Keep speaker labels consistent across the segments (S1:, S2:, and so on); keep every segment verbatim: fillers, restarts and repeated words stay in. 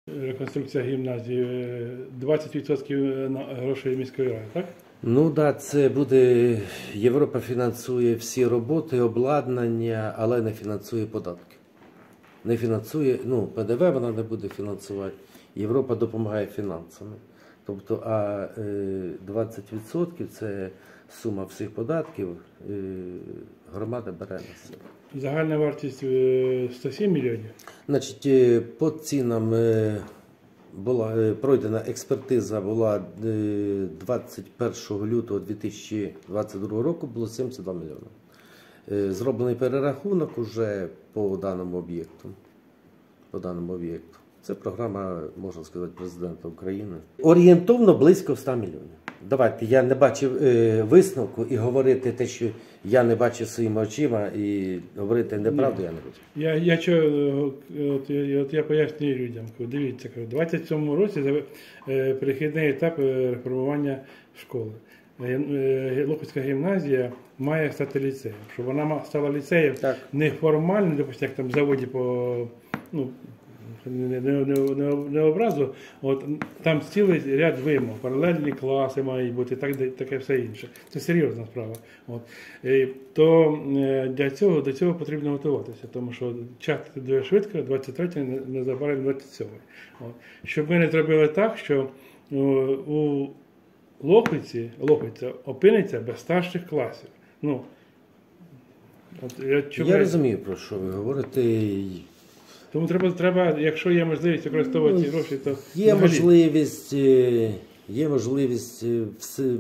S1: Реконструкція гімназії, двадцять відсотків грошей міської ради, так?
S2: Ну так, да, це буде, Європа фінансує всі роботи, обладнання, але не фінансує податки. Не фінансує, ну, Пе Де Ве вона не буде фінансувати, Європа допомагає фінансами. Тобто, а двадцять відсотків це сума всіх податків, громада бере на себе.
S1: Загальна вартість сто сім мільйонів?
S2: Значить, по цінам була пройдена експертиза, була двадцять першого лютого дві тисячі двадцять другого року, було сімдесят два мільйони. Зроблений перерахунок уже по даному об'єкту. По даному об'єкту. Це програма, можна сказати, президента України. Орієнтовно близько ста мільйонів. Давайте, я не бачив е, висновку і говорити те, що я не бачив своїми очима, і говорити неправду я не буду.
S1: Я, я, що, от, от я пояснюю людям, дивіться, в двадцять сьомому році е, перехідний етап реформування школи. Лохвицька гімназія має стати ліцеєм. Щоб вона стала ліцеєм не формально, допустим, як там в заводі по, ну, Не, не, не, не образу, от, там цілий ряд вимог, паралельні класи мають бути, так, таке все інше. Це серйозна справа. От. І, то для цього, до цього потрібно готуватися, тому що час дуже швидко, двадцять третє, незабаром двадцять сьоме. От. Щоб ми не зробили так, що о, у Лохвиці, Лохвиця опиниться без старших класів. Ну, от, я,
S2: я розумію, про що ви говорите.
S1: Тому треба, треба, якщо є можливість використовувати ці гроші, то
S2: є можливість, є можливість, все,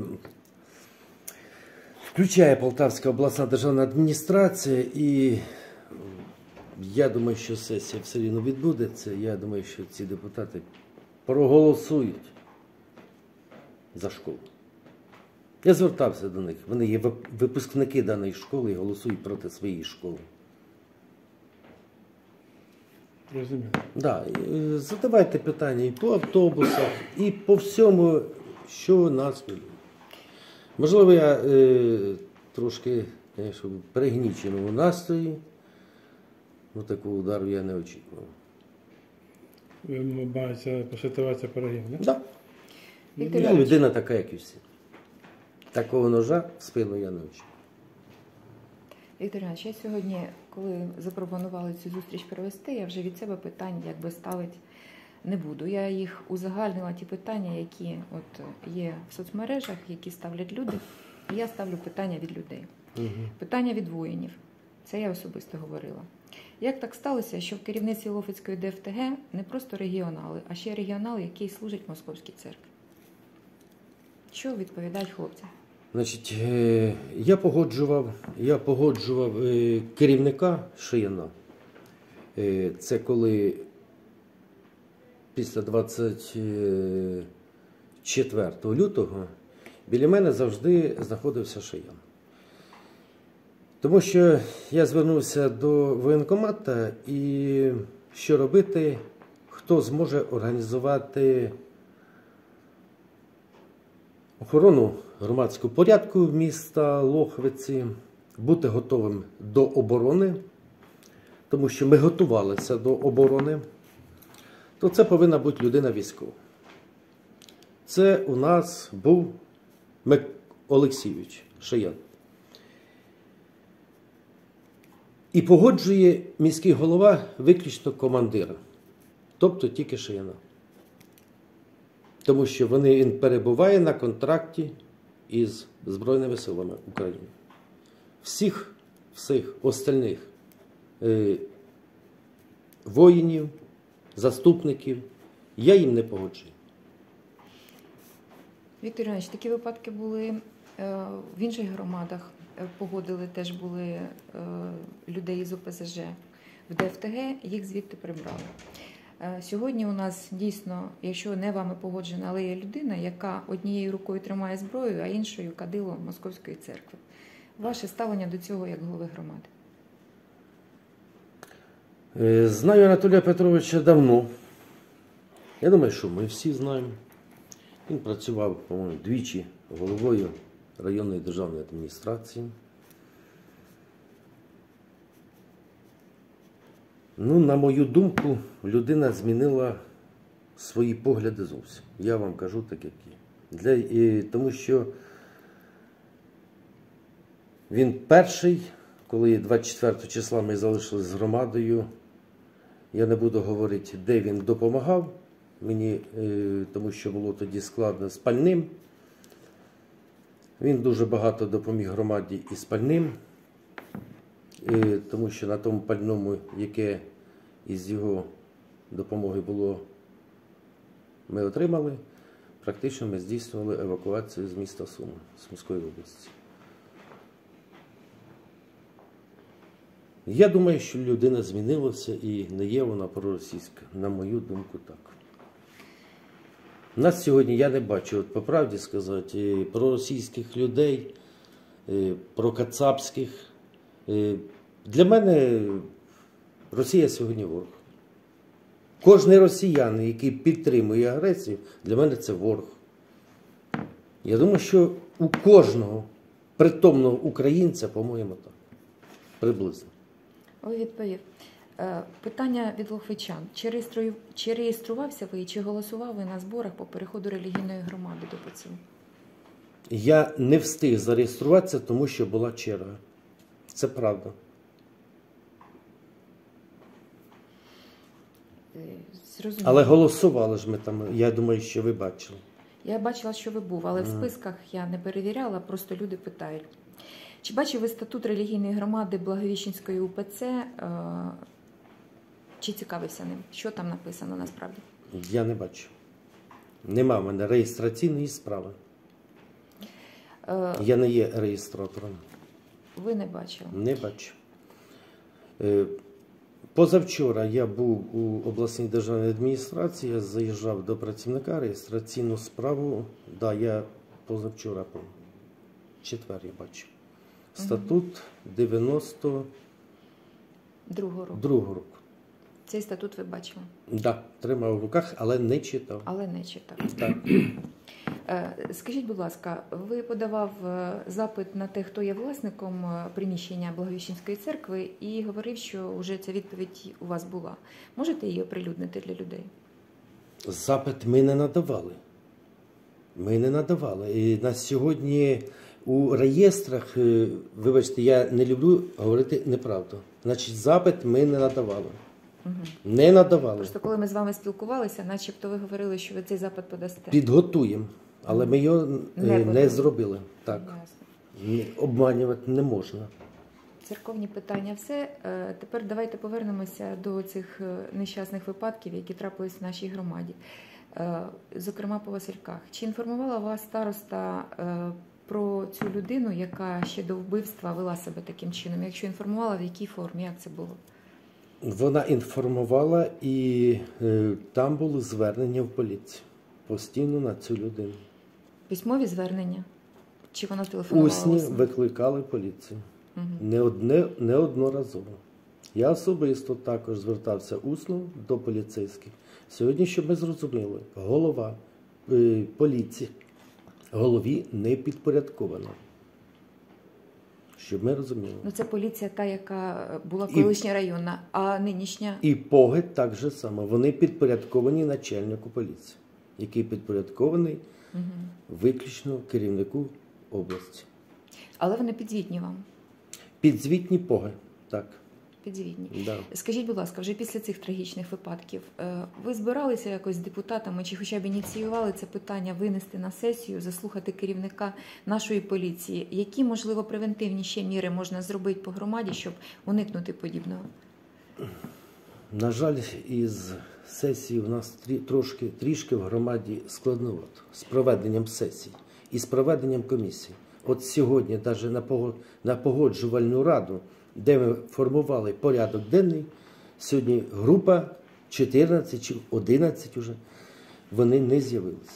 S2: включає Полтавська обласна державна адміністрація, і я думаю, що сесія все рівно відбудеться. Я думаю, що ці депутати проголосують за школу. Я звертався до них, вони є випускники даної школи і голосують проти своєї школи.
S1: Розумію.
S2: Да, задавайте питання і по автобусах, і по всьому, що нас хвилює. Можливо, я е, трошки, звісно, в перегніченому настрої, ну такого удару я не очікував.
S1: Ви маєте посвятуватися перегін, не?
S2: Так. Да. Я людина така, як і всі. Такого ножа в спину я не очікував.
S3: Віктор Іванович, я сьогодні, коли запропонували цю зустріч провести, я вже від себе питань якби ставити не буду. Я їх узагальнила, ті питання, які от є в соцмережах, які ставлять люди. І я ставлю питання від людей. Угу. Питання від воїнів. Це я особисто говорила. Як так сталося, що в керівництві Лохвицької Де Еф Те Ге не просто регіонали, а ще регіонал, який служить Московській церкві? Що відповідають хлопці?
S2: Значить, я погоджував, я погоджував керівника Шияна. Це коли після двадцять четвертого лютого біля мене завжди знаходився Шиян. Тому що я звернувся до воєнкомату і що робити, хто зможе організувати охорону громадського порядку міста Лохвиці, бути готовим до оборони, тому що ми готувалися до оборони, то це повинна бути людина військова. Це у нас був Мик Олексійович Шиян. І погоджує міський голова виключно командира, тобто тільки Шияна. Тому що вони, він перебуває на контракті із Збройними силами України. Всіх, всіх остальних е, воїнів, заступників я їм не погоджую.
S3: Віктор Іванович, такі випадки були е, в інших громадах. Погодили, теж були е, людей з О Пе Зе Же. В Де Еф Те Ге їх звідти прибрали. Сьогодні у нас дійсно, якщо не вами погоджена, але є людина, яка однією рукою тримає зброю, а іншою кадило Московської церкви. Ваше ставлення до цього як голови громади?
S2: Знаю Анатолія Петровича давно. Я думаю, що ми всі знаємо. Він працював, по-моєму, двічі головою районної державної адміністрації. Ну, на мою думку, людина змінила свої погляди зовсім. Я вам кажу так, як є. Для, і, тому що він перший, коли двадцять четвертого числа ми залишилися з громадою, я не буду говорити, де він допомагав мені, е, тому що було тоді складно з пальним. Він дуже багато допоміг громаді і з пальним, е, тому що на тому пальному, яке із його допомоги було, ми отримали, практично ми здійснювали евакуацію з міста Суми, з Сумської області. Я думаю, що людина змінилася і не є вона проросійська. На мою думку, так. Нас сьогодні я не бачу, от по правді сказати, проросійських людей, прокацапських. Для мене Росія сьогодні ворог. Кожний росіянин, який підтримує агресію, для мене це ворог. Я думаю, що у кожного притомного українця, по-моєму, так. Приблизно.
S3: Ви відповів. Питання від лохвичан. Чи, реєструю... чи реєструвався ви, чи голосував ви на зборах по переходу релігійної громади до ПЦУ?
S2: Я не встиг зареєструватися, тому що була черга. Це правда.
S3: Зрозуміло.
S2: Але голосували ж ми там, я думаю, що ви бачили.
S3: Я бачила, що ви був, але в списках я не перевіряла, просто люди питають. Чи бачив ви статут релігійної громади Благовіщенської УПЦ, чи цікавився ним? Що там написано насправді?
S2: Я не бачу. Нема в мене реєстраційної справи.
S3: Е...
S2: Я не є реєстратором.
S3: Ви не бачили?
S2: Не бачу. Е... Позавчора я був у обласній державній адміністрації, я заїжджав до працівника, реєстраційну справу, да, я позавчора, четвер я бачу. Статут дев'яносто другого року.
S3: Цей статут ви бачили?
S2: Так, да, тримав в руках, але не читав.
S3: Але не читав.
S2: Так.
S3: Скажіть, будь ласка, ви подавав запит на те, хто є власником приміщення Благовіщенської церкви, і говорив, що вже ця відповідь у вас була. Можете її оприлюднити для людей?
S2: Запит ми не надавали. Ми не надавали. І на сьогодні у реєстрах, вибачте, я не люблю говорити неправду. Значить, запит ми не надавали. Угу. Не надавали.
S3: Просто коли ми з вами спілкувалися, начебто ви говорили, що ви цей запит подасте.
S2: Підготуємо, але ми його не, не зробили. Так.
S3: Ясно.
S2: Обманювати не можна.
S3: Церковні питання все. Тепер давайте повернемося до цих нещасних випадків, які трапились в нашій громаді. Зокрема, по Васильках. Чи інформувала вас староста про цю людину, яка ще до вбивства вела себе таким чином? Якщо інформувала, в якій формі, як це було?
S2: Вона інформувала, і е, там було звернення в поліцію постійно на цю людину.
S3: Письмові звернення? Чи вона телефонувала?
S2: Усні викликали поліцію. Угу. Не одне, неодноразово. Я особисто також звертався усно до поліцейських. Сьогодні, щоб ми зрозуміли, голова е, поліції голові не підпорядкована. Щоб ми розуміли.
S3: Ну, це поліція та, яка була колишня
S2: і,
S3: районна, а нинішня?
S2: І Погид так же само. Вони підпорядковані начальнику поліції, який підпорядкований угу. виключно керівнику області.
S3: Але вони підзвітні вам?
S2: Підзвітні Погид, так.
S3: Підзвітні.
S2: Да.
S3: Скажіть, будь ласка, вже після цих трагічних випадків ви збиралися якось з депутатами, чи хоча б ініціювали це питання винести на сесію, заслухати керівника нашої поліції? Які, можливо, превентивні ще міри можна зробити по громаді, щоб уникнути подібного?
S2: На жаль, із сесії в нас трошки, трішки в громаді складновато з проведенням сесій і з проведенням комісій. От сьогодні, навіть на погоджувальну раду, де ми формували порядок денний, сьогодні група чотирнадцять чи одинадцять уже, вони не з'явилися.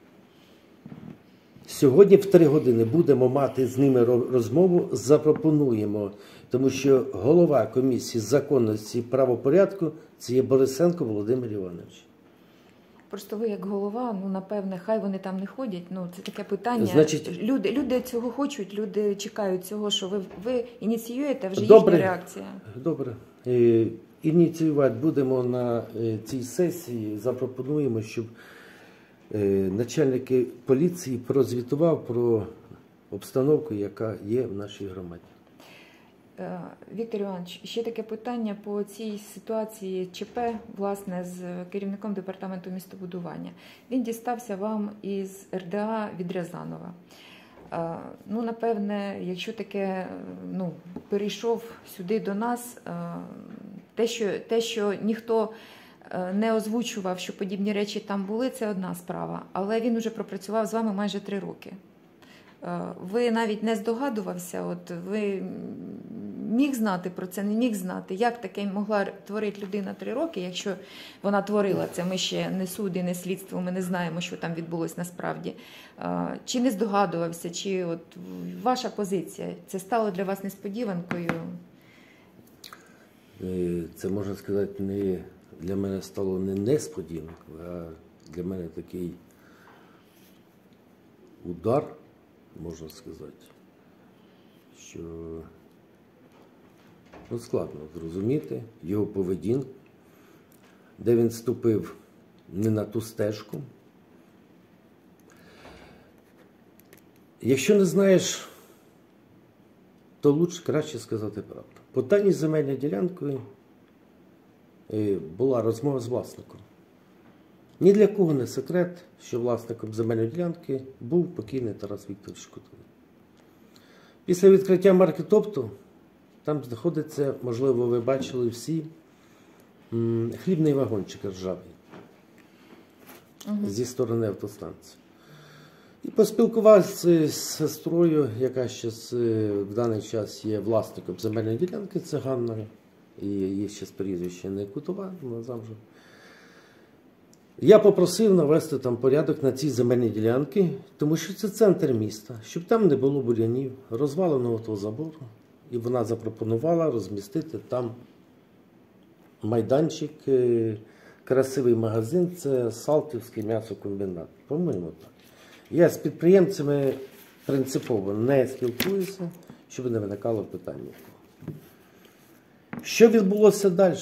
S2: Сьогодні в три години будемо мати з ними розмову, запропонуємо, тому що голова комісії законності і правопорядку – це є Борисенко Володимир Іванович.
S3: Просто ви як голова, ну, напевне, хай вони там не ходять, ну, це таке питання.
S2: Значить,
S3: люди, люди цього хочуть, люди чекають цього, що ви, ви ініціюєте, вже
S2: добре,
S3: їхня реакція.
S2: Добре. ініціювати будемо на е, цій сесії, запропонуємо, щоб е, начальник поліції прозвітував про обстановку, яка є в нашій громаді.
S3: Е, Віктор Іванович, ще таке питання по цій ситуації ЧП, власне, з керівником департаменту містобудування. Він дістався вам із ер де а від Рязанова. Е, Ну, напевне, якщо таке, ну, перейшов сюди до нас, е, те, що, те, що ніхто е, не озвучував, що подібні речі там були, це одна справа. Але він уже пропрацював з вами майже три роки. Е, Ви навіть не здогадувався, от ви міг знати про це, не міг знати, як таке могла творити людина три роки, якщо вона творила це, ми ще не суди, не слідство, ми не знаємо, що там відбулось насправді. Е, Чи не здогадувався, чи от ваша позиція, це стало для вас несподіванкою?
S2: Е, Це, можна сказати, не, для мене стало не несподіванкою, а для мене такий удар, можна сказати, що ну, складно зрозуміти його поведінку, де він ступив не на ту стежку. Якщо не знаєш, то лучше краще сказати правду. По даній земельній ділянці була розмова з власником. Ні для кого не секрет, що власником земельної ділянки був покійний Тарас Вікторович Кутовий. Після відкриття маркетопту там знаходиться, можливо, ви бачили всі, хлібний вагончик ржавий угу. зі сторони автостанції. І поспілкувався з сестрою, яка ще в даний час є власником земельної ділянки, це Ганна, і її ще з прізвища не Кутова, вона завжди. Я попросив навести там порядок на цій земельній ділянці, тому що це центр міста, щоб там не було бур'янів, розваленого того забору. І вона запропонувала розмістити там майданчик, красивий магазин, це Салтівський м'ясокомбінат. По-моєму, так. Я з підприємцями принципово не спілкуюся, щоб не виникало питання. Що відбулося далі?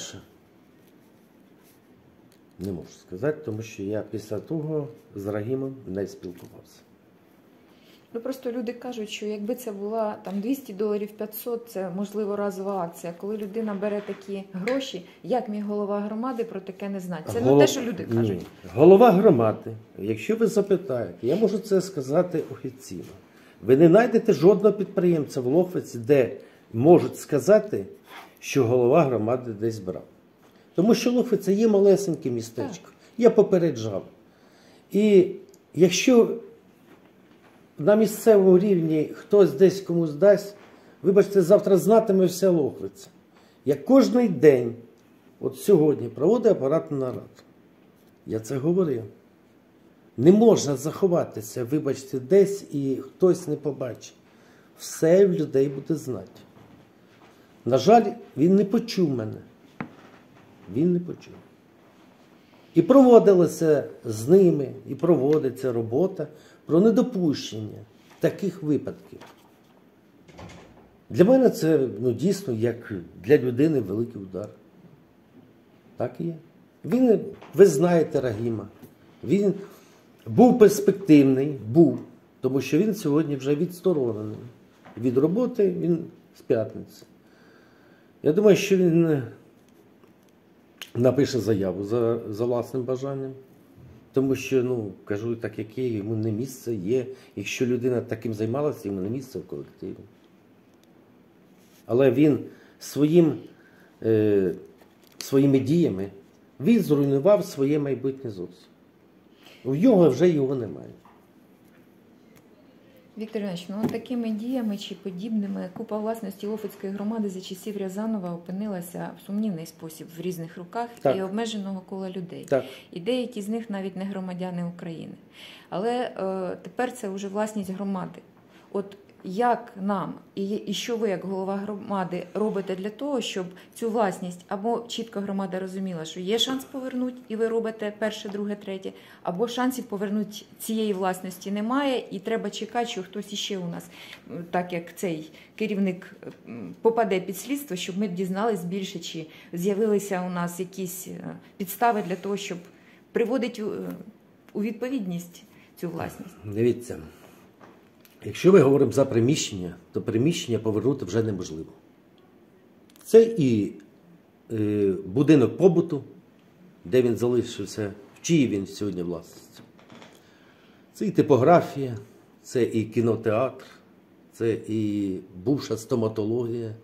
S2: Не можу сказати, тому що я після того з Рагімом не спілкувався.
S3: Ну, просто люди кажуть, що якби це була там двісті доларів, п'ятсот, це, можливо, разова акція. Коли людина бере такі гроші, як міг голова громади про таке не знати? Це
S2: Голов...
S3: не те, що люди кажуть.
S2: Ні. Голова громади, якщо ви запитаєте, я можу це сказати офіційно. Ви не знайдете жодного підприємця в Лохвиці, де можуть сказати, що голова громади десь брав. Тому що Лохвиця є малесеньке містечко. Так. Я попереджав. І якщо на місцевому рівні хтось десь комусь дасть, вибачте, завтра знатиме вся Лохвиця. Я кожний день, от сьогодні, проводив апаратну нараду. Я це говорив. Не можна заховатися, вибачте, десь і хтось не побачить. Все в людей буде знати. На жаль, він не почув мене. Він не почув. І проводилася з ними, і проводиться робота про недопущення таких випадків. Для мене це ну, дійсно, як для людини, великий удар. Так і є. Він, ви знаєте Рагіма, він був перспективний, був, тому що він сьогодні вже відсторонений від роботи, він з п'ятниці. Я думаю, що він напише заяву за, за власним бажанням. Тому що, ну, кажу так, як є, йому не місце є. Якщо людина таким займалася, йому не місце в колективі. Але він своїм, е, своїми діями, він зруйнував своє майбутнє зовсім. У нього вже його немає.
S3: Віктор Іванович, ну такими діями чи подібними купа власності Лохвицької громади за часів Рязанова опинилася в сумнівний спосіб в різних руках так. і обмеженого кола людей.
S2: Так.
S3: І деякі з них навіть не громадяни України. Але е, тепер це вже власність громади. От як нам і, і що ви, як голова громади, робите для того, щоб цю власність, або чітко громада розуміла, що є шанс повернути, і ви робите перше, друге, третє, або шансів повернути цієї власності немає, і треба чекати, що хтось іще у нас, так як цей керівник попаде під слідство, щоб ми дізнались більше, чи з'явилися у нас якісь підстави для того, щоб приводити у відповідність цю власність.
S2: Дивіться, якщо ми говоримо за приміщення, то приміщення повернути вже неможливо. Це і е, будинок побуту, де він залишився, в чиїй він сьогодні власності. Це і типографія, це і кінотеатр, це і бувша стоматологія.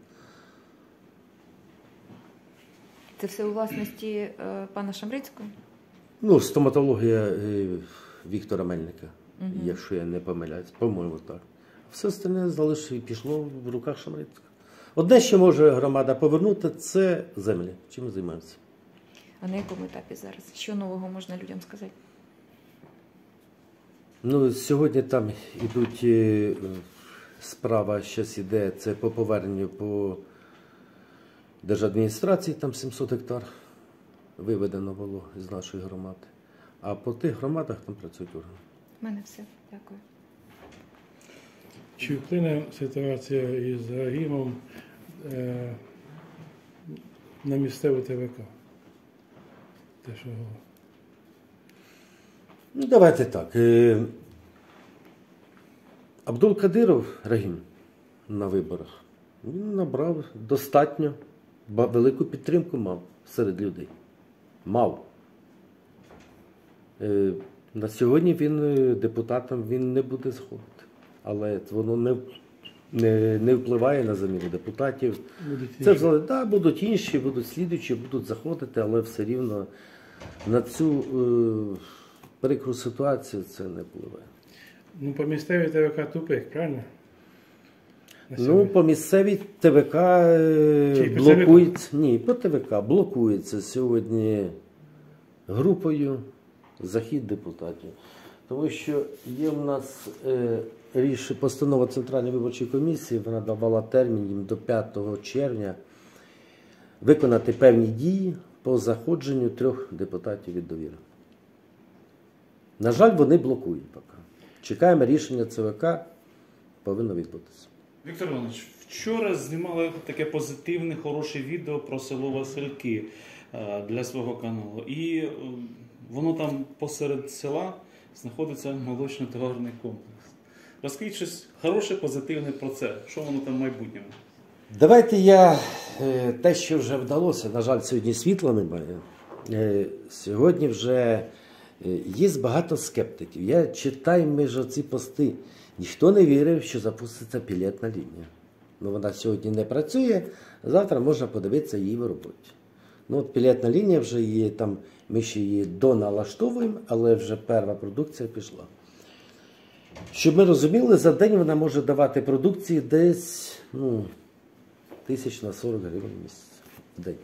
S3: Це все у власності е, пана Шамрицького?
S2: Ну, стоматологія е, Віктора Мельника,
S3: Угу.
S2: якщо я не помиляюсь, по-моєму так. Все остальне залишило і пішло в руках Шамрицького. Одне, що може громада повернути, це землі. Чим ми займаємося?
S3: А на якому етапі зараз? Що нового можна людям сказати?
S2: Ну, сьогодні там ідуть, е, справа зараз іде, це по поверненню по держадміністрації, там сімсот гектар виведено було з нашої громади. А по тих громадах там працюють органи.
S3: У мене все. Дякую.
S1: Чи вплине ситуація із Гімом е, на місцеву ТВК? Те, що...
S2: Ну, давайте так. Е, Абдул-Кадиров Рагім на виборах, він набрав достатньо, ба- велику підтримку мав серед людей. Мав. Е, на сьогодні він е, депутатом він не буде сходити. Але воно не, не, не впливає на заміну депутатів.
S1: Будуть
S2: Це
S1: інші.
S2: взагалі, да, будуть інші, будуть слідуючі, будуть заходити, але все рівно на цю е, прикру ситуацію це не впливає.
S1: Ну, по місцевій ТВК тупик, правильно? На
S2: Ну,
S1: сьогодні.
S2: по місцевій ТВК е,
S1: Чи по
S2: блокується. Ні, по ТВК блокується сьогодні групою захід депутатів. Тому що є в нас е, ріш, постанова Центральної виборчої комісії, вона давала термін їм до п'ятого червня виконати певні дії по заходженню трьох депутатів від довіри. На жаль, вони блокують поки. Чекаємо рішення ЦВК, повинно відбутися.
S4: Віктор Іванович, вчора знімали таке позитивне, хороше відео про село Васильки е, для свого каналу. І е, воно там посеред села знаходиться молочно-товарний комплекс. Розкажіть щось хороше, позитивне про це. Що воно там в майбутньому?
S2: Давайте я е, те, що вже вдалося, на жаль, сьогодні світла немає. Е, Сьогодні вже е, є багато скептиків. Я читаю між ці пости. Ніхто не вірив, що запуститься пілетна лінія. Ну, вона сьогодні не працює, завтра можна подивитися її в роботі. Ну, от пілетна лінія вже є, там, ми ще її доналаштовуємо, але вже перша продукція пішла. Щоб ми розуміли, за день вона може давати продукції десь, ну, тисяч на сорок гривень в місяць в день.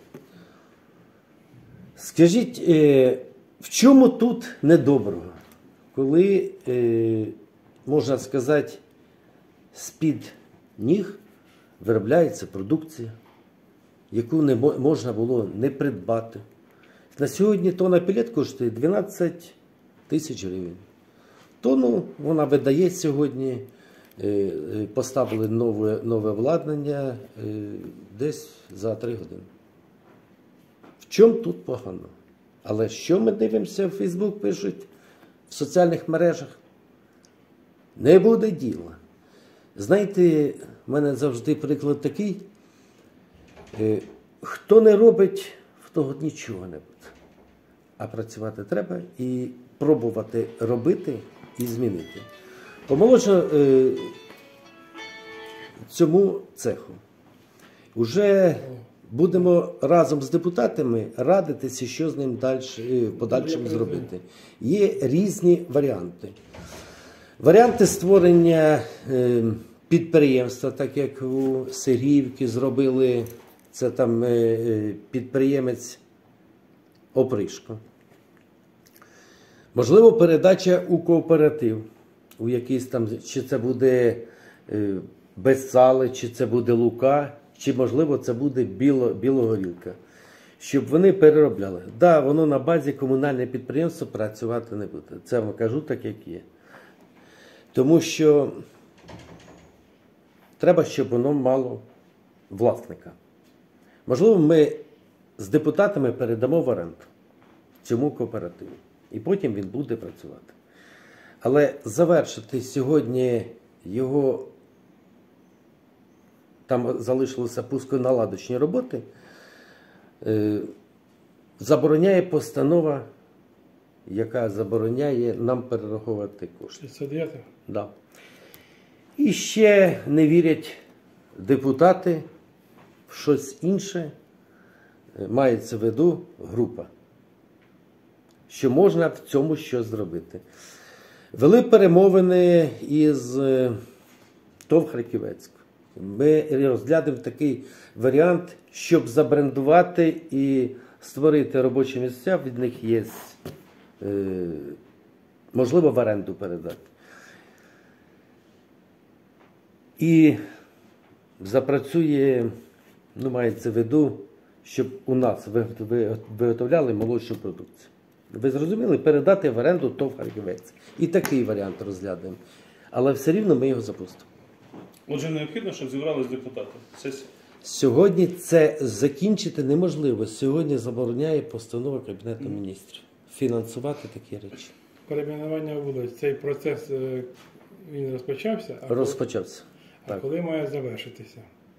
S2: Скажіть, е, в чому тут недоброго? Коли, е, можна сказати, з-під ніг виробляється продукція, яку не можна було не придбати. На сьогодні тонна пілет коштує дванадцять тисяч гривень. Тонну вона видає сьогодні, поставили нове, нове обладнання десь за три години. В чому тут погано? Але що ми дивимося, в Фейсбук пишуть, в соціальних мережах? Не буде діла. Знаєте, в мене завжди приклад такий, хто не робить, в того нічого не буде. А працювати треба і пробувати робити і змінити. Помолодшо е, цьому цеху. Уже будемо разом з депутатами радитися, що з ним далі, в подальшому зробити. Є різні варіанти. Варіанти створення е, підприємства, так як у Сергіївці зробили, це там е, підприємець Опришко. Можливо, передача у кооператив, у якийсь там, чи це буде е, без сала, чи це буде лука, чи, можливо, це буде біло, білогорілка. Щоб вони переробляли. Так, да, воно на базі комунальне підприємство працювати не буде. Це вам кажу так, як є. Тому що треба, щоб воно мало власника. Можливо, ми з депутатами передамо в оренду цьому кооперативу. І потім він буде працювати. Але завершити сьогодні його, там залишилися пусконаладочні роботи, е, забороняє постанова, яка забороняє нам перераховувати кошти.
S1: шістдесят дев'ята?
S2: Да. І ще не вірять депутати в щось інше, мається в виду група, що можна в цьому щось зробити. Вели перемовини із ТОВ «Харківецьк». Ми розглянемо такий варіант, щоб забрендувати і створити робочі місця, від них є, е, можливо, в оренду передати. І запрацює, ну, мається в виду, щоб у нас виготовляли молочну продукцію. Ви зрозуміли? Передати в оренду ТОВ «Харківець». І такий варіант розглядаємо. Але все рівно ми його запустимо.
S4: Отже, необхідно, щоб зібрались депутати. Сесія.
S2: Сьогодні це закінчити неможливо. Сьогодні забороняє постанова Кабінету міністрів фінансувати такі речі.
S1: Перейменування вулиць. Цей процес, е, він розпочався, а,
S2: Розпочався.
S1: а
S2: Так.
S1: коли має завершитися?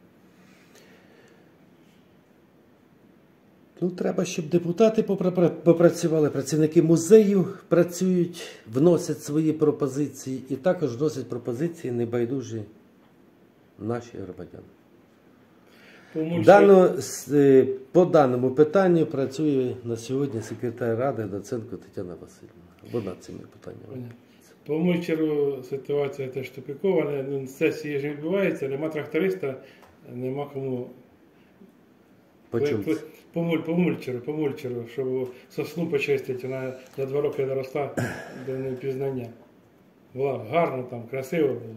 S2: Ну, треба, щоб депутати попра- попрацювали, працівники музею працюють, вносять свої пропозиції і також вносять пропозиції небайдужі наші громадяни.
S1: Тому що-
S2: Дано, с- е, по даному питанню працює на сьогодні секретар Ради Доценко Тетяна Васильівна. Вона цими питаннями.
S1: Понятно. По мульчеру ситуація теж тупікова, ну, сесії ж відбуваються, нема тракториста, нема кому.
S2: Почув.
S1: По, по, муль- по мульчеру, по мульчеру, щоб сосну почистити, вона за два роки доросла до непізнання. Була гарно там, красиво було.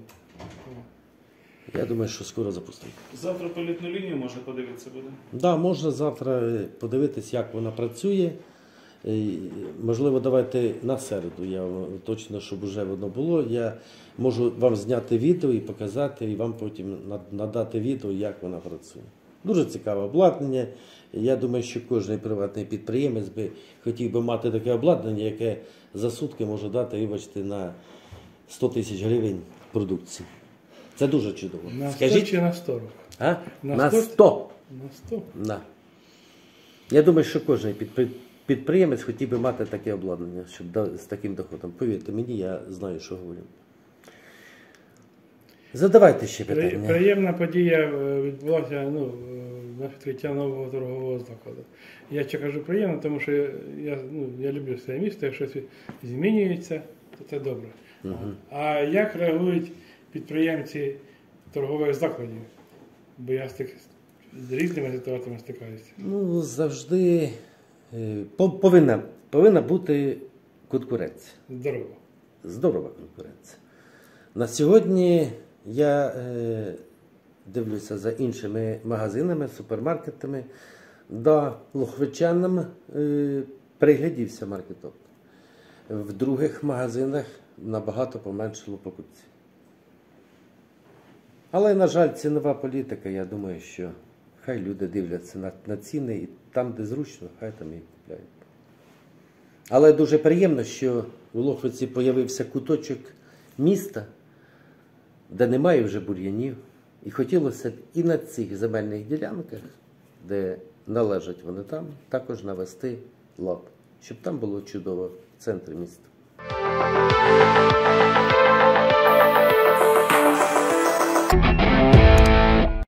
S2: Я думаю, що скоро запустимо.
S4: Завтра по літну лінію може подивитися буде.
S2: Да, можна завтра подивитись, як вона працює. Е, Можливо, давайте на середу, я вам точно, щоб вже воно було. Я можу вам зняти відео і показати, і вам потім над- надати відео, як вона працює. Дуже цікаве обладнання. Я думаю, що кожен приватний підприємець би хотів би мати таке обладнання, яке за сутки може дати, вибачте, на сто тисяч гривень продукції. Це дуже чудово.
S1: На сто
S2: Скажіть,
S1: чи на сто років?
S2: а?
S1: на
S2: на
S1: сто?
S2: сто.
S1: На сто.
S2: Да. Я думаю, що кожен підпри- підприємець хотів би мати таке обладнання, щоб до- з таким доходом. Повірте мені, я знаю, що говорю. Задавайте ще
S1: При-
S2: питання.
S1: Приємна подія е, відбулася, ну, е, на відкриття нового торгового закладу. Я ще кажу приємно, тому що я, я, ну, я люблю своє місто, якщо щось змінюється, то це добре.
S2: Мгм.
S1: А як реагують підприємці торгових закладів? Бо я стик, з різними ситуаціями стикаюся.
S2: Ну, завжди е, по- повинна, повинна бути конкуренція.
S1: Здорово.
S2: Здорова конкуренція. На сьогодні я е, дивлюся за іншими магазинами, супермаркетами. Да, лохвичанам е, приглядівся маркетоп. В других магазинах набагато поменшало покупців. Але, на жаль, цінова політика, я думаю, що хай люди дивляться на, на ціни і там, де зручно, хай там і купляють. Але дуже приємно, що у Лохвиці з'явився куточок міста, де немає вже бур'янів. І хотілося б і на цих земельних ділянках, де належать вони там, також навести лад, щоб там було чудово в центрі міста.